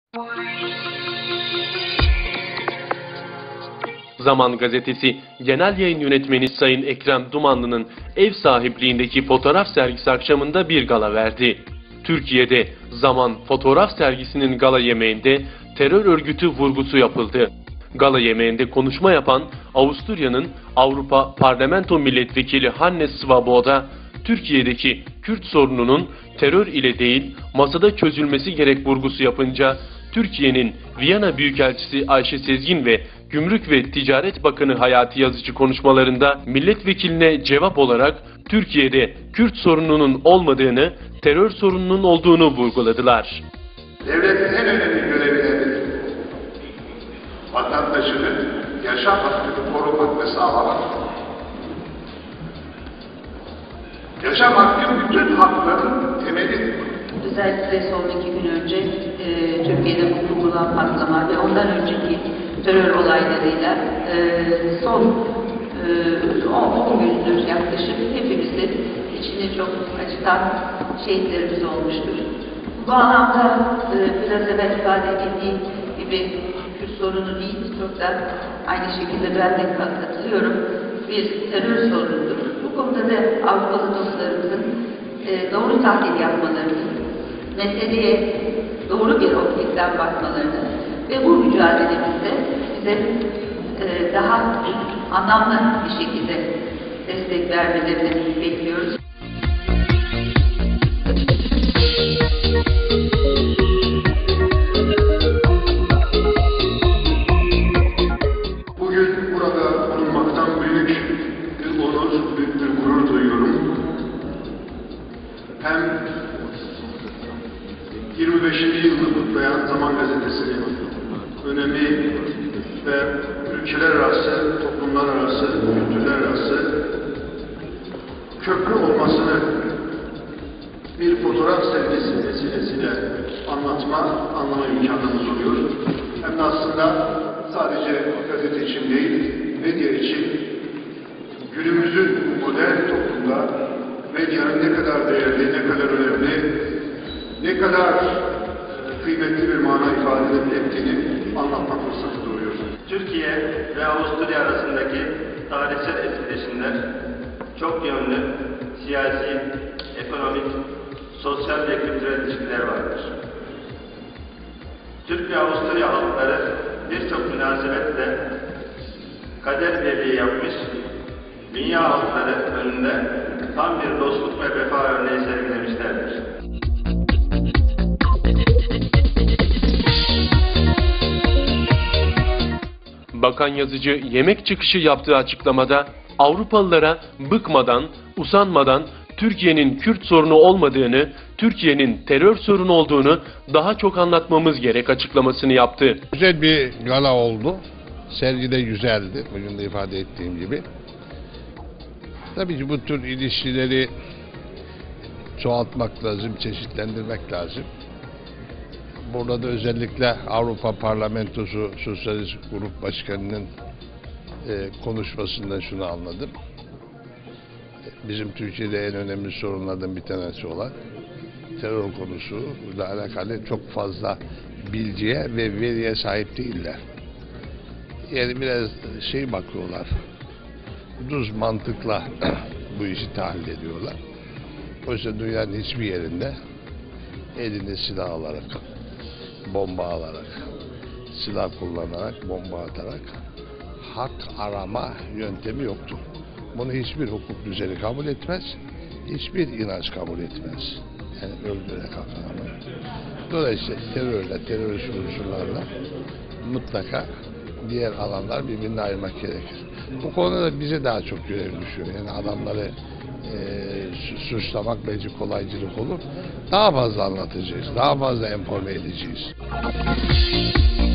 Zaman Gazetesi Genel Yayın Yönetmeni Sayın Ekrem Dumanlı'nın ev sahipliğindeki fotoğraf sergisi akşamında bir gala verdi. Türkiye'de Zaman fotoğraf sergisinin gala yemeğinde terör örgütü vurgusu yapıldı. Gala yemeğinde konuşma yapan Avusturya'nın Avrupa Parlamento Milletvekili Hannes Swoboda, Türkiye'deki Kürt sorununun terör ile değil masada çözülmesi gerek vurgusu yapınca, Türkiye'nin Viyana Büyükelçisi Ayşe Sezgin ve Gümrük ve Ticaret Bakanı Hayati Yazıcı konuşmalarında milletvekiline cevap olarak Türkiye'de Kürt sorununun olmadığını, terör sorununun olduğunu vurguladılar. Devletin en önemli görevi nedir? Vatandaşının yaşam hakkını korumak ve sağlamak. Yaşam hakkı bütün hakların temelidir. Özellikle son 2 gün önce Türkiye'de bulunan patlama ve ondan önceki terör olaylarıyla son 10 gündür yaklaşık hepimizin içini çok acıtan şehitlerimiz olmuştur. Bu anlamda biraz evvel ifade edildiği gibi Kürt sorunu değil, çok da aynı şekilde ben de katılıyorum, bir terör sorunudur. Bu konuda da Avrupalı dostlarımızın doğru tahlil yapmalarını, meseleye doğru bir optikten bakmalarını ve bu mücadelemizde bize daha anlamlı bir şekilde destek vermelerini bekliyoruz. Bugün burada bulunmaktan büyük bir onur, büyük bir gurur duyuyorum. Hem 25. yılını kutlayan Zaman Gazetesi'nin önemi ve ülkeler arası, toplumlar arası, kültürler arası köprü olmasını bir fotoğraf sergisi vesilesiyle anlama imkanımız oluyor. Hem de aslında sadece gazete için değil, medya için günümüzün modern toplumda medyanın ne kadar değerli, ne kadar önemli, ne kadar kıymetli bir mana ifade ettiğini anlatma fırsatı doğuyor. Türkiye ve Avusturya arasındaki tarihsel etkileşimler çok yönlü siyasi, ekonomik, sosyal ve kültürel ilişkiler vardır. Türk ve Avusturya halkları birçok münasebetle kader birliği yapmış, dünya halkları önünde tam bir dostluk ve vefa örneği sergilemişlerdir. Bakan Yazıcı yemek çıkışı yaptığı açıklamada Avrupalılara bıkmadan, usanmadan Türkiye'nin Kürt sorunu olmadığını, Türkiye'nin terör sorunu olduğunu daha çok anlatmamız gerek açıklamasını yaptı. Güzel bir gala oldu. Sergi de güzeldi. Bugün de ifade ettiğim gibi. Tabii ki bu tür ilişkileri çoğaltmak lazım, çeşitlendirmek lazım. Burada da özellikle Avrupa Parlamentosu Sosyalist Grup Başkanı'nın konuşmasından şunu anladım. Bizim Türkiye'de en önemli sorunlardan bir tanesi olan terör konusuyla alakalı çok fazla bilgiye ve veriye sahip değiller. Yani biraz bakıyorlar, düz mantıkla bu işi tahlil ediyorlar. Oysa dünyanın hiçbir yerinde eline silah alarak, bomba alarak, silah kullanarak, bomba atarak hak arama yöntemi yoktur. Bunu hiçbir hukuk düzeni kabul etmez, hiçbir inanç kabul etmez. Yani öldürerek hak arama. Dolayısıyla terörle, terörist unsurlarla mutlaka diğer alanlar birbirine ayırmak gerekir. Bu konuda da bize daha çok görev düşüyor. Yani adamları suçlamak belki kolaycılık olur. Daha fazla anlatacağız, daha fazla informe edeceğiz.